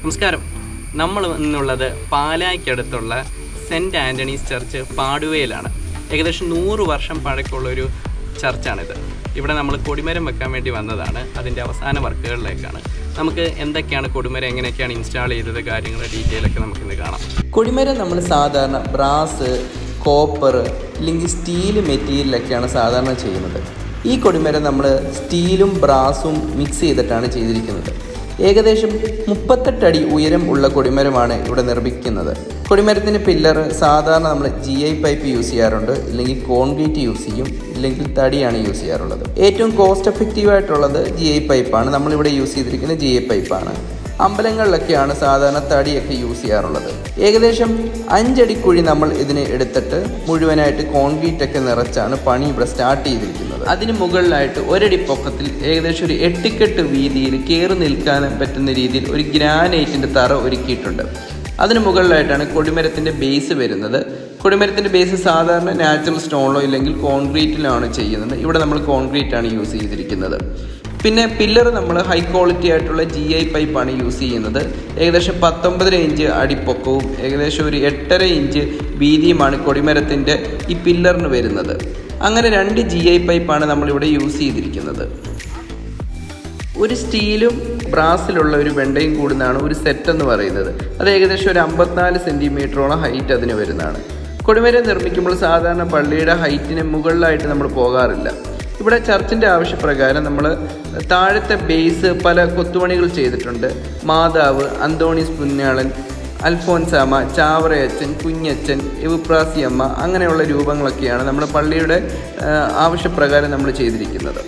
നമസ്കാരം. നമ്മൾ ഇന്നുള്ളത് പാലായ്ക്കടുത്തുള്ള സെൻറ്റ് ആൻ്റണീസ് ചർച്ച് പാടുവയിലാണ്. ഏകദേശം 100 വർഷം പഴക്കമുള്ളൊരു ചർച്ചാണിത്. ഇവിടെ നമ്മൾ കൊടിമരം വെക്കാൻ വേണ്ടി വന്നതാണ്. അതിൻ്റെ അവസാന വർക്കുകളിലേക്കാണ്. നമുക്ക് എന്തൊക്കെയാണ് കൊടിമരം, എങ്ങനെയൊക്കെയാണ് ഇൻസ്റ്റാൾ ചെയ്തത്, കാര്യങ്ങൾ ഡീറ്റെയിലൊക്കെ നമുക്കിന്ന് കാണാം. കൊടിമരം നമ്മൾ സാധാരണ ബ്രാസ്, കോപ്പർ അല്ലെങ്കിൽ സ്റ്റീൽ മെറ്റീരിയലൊക്കെയാണ് സാധാരണ ചെയ്യുന്നത്. ഈ കൊടിമരം നമ്മൾ സ്റ്റീലും ബ്രാസും മിക്സ് ചെയ്തിട്ടാണ് ചെയ്തിരിക്കുന്നത്. ഏകദേശം 38 അടി ഉയരം ഉള്ള കൊടിമരമാണ് ഇവിടെ നിർമ്മിക്കുന്നത്. കൊടിമരത്തിൻ്റെ പില്ലർ സാധാരണ നമ്മൾ GI പൈപ്പ് യൂസ് ചെയ്യാറുണ്ട്, ഇല്ലെങ്കിൽ കോൺക്രീറ്റ് യൂസ് ചെയ്യും, ഇല്ലെങ്കിൽ തടിയാണ് യൂസ് ചെയ്യാറുള്ളത്. ഏറ്റവും കോസ്റ്റ് എഫക്റ്റീവായിട്ടുള്ളത് GI പൈപ്പാണ്. നമ്മളിവിടെ യൂസ് ചെയ്തിരിക്കുന്നത് GI പൈപ്പാണ്. അമ്പലങ്ങളിലൊക്കെയാണ് സാധാരണ തടിയൊക്കെ യൂസ് ചെയ്യാറുള്ളത്. ഏകദേശം 5 അടി കുഴി നമ്മൾ ഇതിനെ എടുത്തിട്ട് മുഴുവനായിട്ട് കോൺക്രീറ്റ് ഒക്കെ നിറച്ചാണ് പണി ഇവിടെ സ്റ്റാർട്ട് ചെയ്തിരിക്കുന്നത്. അതിന് മുകളിലായിട്ട് 1 അടി പൊക്കത്തിൽ ഏകദേശം ഒരു 8 കെട്ട് വീതിയിൽ കയറി നിൽക്കാൻ പറ്റുന്ന രീതിയിൽ ഒരു ഗ്രാനൈറ്റിൻ്റെ തറ ഒരുക്കിയിട്ടുണ്ട്. അതിന് മുകളിലായിട്ടാണ് കൊടിമരത്തിൻ്റെ ബേസ് വരുന്നത്. കൊടിമരത്തിൻ്റെ ബേസ് സാധാരണ നാച്ചുറൽ സ്റ്റോണിലോ ഇല്ലെങ്കിൽ കോൺക്രീറ്റിലാണ് ചെയ്യുന്നത്. ഇവിടെ നമ്മൾ കോൺക്രീറ്റാണ് യൂസ് ചെയ്തിരിക്കുന്നത്. പിന്നെ പില്ലർ നമ്മൾ ഹൈ ക്വാളിറ്റി ആയിട്ടുള്ള GI പൈപ്പാണ് യൂസ് ചെയ്യുന്നത്. ഏകദേശം 19 ഇഞ്ച് അടിപ്പൊക്കവും ഏകദേശം ഒരു 8.5 ഇഞ്ച് വീതിയുമാണ് കൊടിമരത്തിൻ്റെ ഈ പില്ലറിന് വരുന്നത്. അങ്ങനെ 2 GI പൈപ്പാണ് നമ്മളിവിടെ യൂസ് ചെയ്തിരിക്കുന്നത്. ഒരു സ്റ്റീലും ബ്രാസിലുള്ള ഒരു വെണ്ടയും കൂടുന്നതാണ് ഒരു സെറ്റ് എന്ന് പറയുന്നത്. അത് ഏകദേശം ഒരു 54 സെൻറ്റിമീറ്ററോളം ഹൈറ്റ് അതിന് വരുന്നതാണ്. കൊടിമരം നിർമ്മിക്കുമ്പോൾ സാധാരണ പള്ളിയുടെ ഹൈറ്റിന് മുകളിലായിട്ട് നമ്മൾ പോകാറില്ല. ഇവിടെ ചർച്ചിൻ്റെ ആവശ്യപ്രകാരം നമ്മൾ താഴത്തെ ബേസ് പല കൊത്തുപണികൾ ചെയ്തിട്ടുണ്ട്. മാതാവ്, അന്തോണീസ് പുണ്യാളൻ, അൽഫോൻസാമ്മ, ചാവറയച്ചൻ, കുഞ്ഞച്ചൻ, എവുപ്രാസിയമ്മ, അങ്ങനെയുള്ള രൂപങ്ങളൊക്കെയാണ് നമ്മുടെ പള്ളിയുടെ ആവശ്യപ്രകാരം നമ്മൾ ചെയ്തിരിക്കുന്നത്.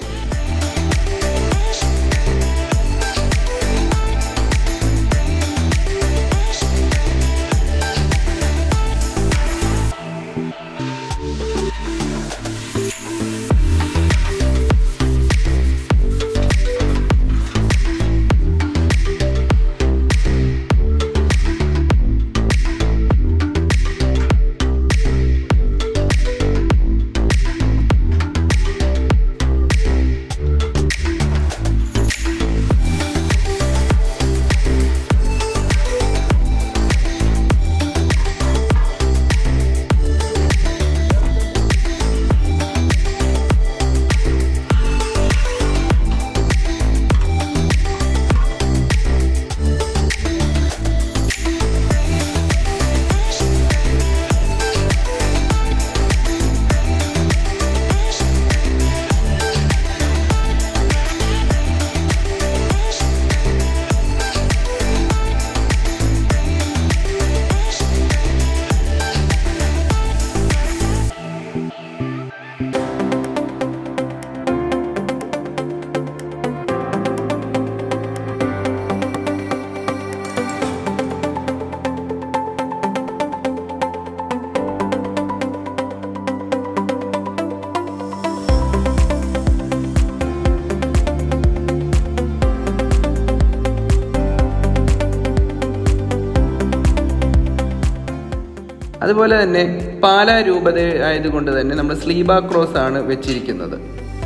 അതുപോലെ തന്നെ പാലാ രൂപത ആയതുകൊണ്ട് തന്നെ നമ്മൾ സ്ലീബ ക്രോസ് ആണ് വെച്ചിരിക്കുന്നത്.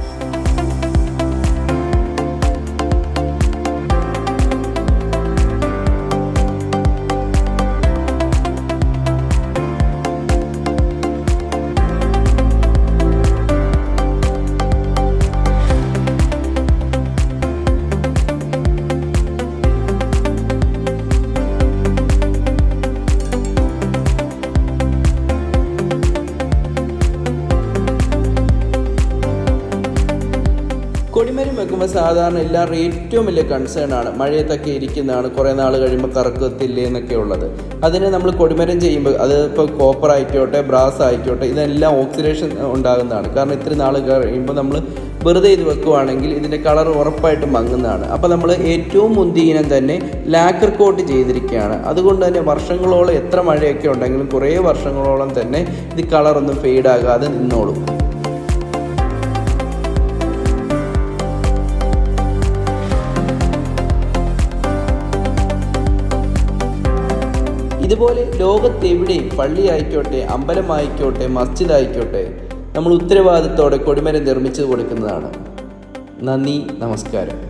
കൊടിമരം വെക്കുമ്പോൾ സാധാരണ എല്ലാവരും ഏറ്റവും വലിയ കൺസേൺ ആണ് മഴയത്തൊക്കെ ഇരിക്കുന്നതാണ്, കുറേ നാൾ കഴിയുമ്പോൾ കറക്കത്തില്ലേ എന്നൊക്കെ ഉള്ളത്. അതിന് നമ്മൾ കൊടിമരം ചെയ്യുമ്പോൾ അത് ഇപ്പോൾ കോപ്പർ ആയിക്കോട്ടെ, ബ്രാസ് ആയിക്കോട്ടെ, ഇതെല്ലാം ഓക്സിഡേഷൻ ഉണ്ടാകുന്നതാണ്. കാരണം ഇത്രയും നാൾ കഴിയുമ്പോൾ നമ്മൾ വെറുതെ ഇത് വെക്കുവാണെങ്കിൽ ഇതിൻ്റെ കളർ ഉറപ്പായിട്ടും മങ്ങുന്നതാണ്. അപ്പോൾ നമ്മൾ ഏറ്റവും മുന്തിയ ഇനം തന്നെ ലാക്കർ കോട്ട് ചെയ്തിരിക്കുകയാണ്. അതുകൊണ്ട് തന്നെ വർഷങ്ങളോളം എത്ര മഴയൊക്കെ ഉണ്ടെങ്കിലും കുറേ വർഷങ്ങളോളം തന്നെ ഇത് കളറൊന്നും ഫെയ്ഡാകാതെ നിന്നോളും. ഇതുപോലെ ലോകത്തെവിടെയും പള്ളി ആയിക്കോട്ടെ, അമ്പലമായിക്കോട്ടെ, മസ്ജിദ് ആയിക്കോട്ടെ, നമ്മൾ ഉത്തരവാദിത്തോടെ കൊടിമരം നിർമ്മിച്ചു കൊടുക്കുന്നതാണ്. നന്ദി, നമസ്കാരം.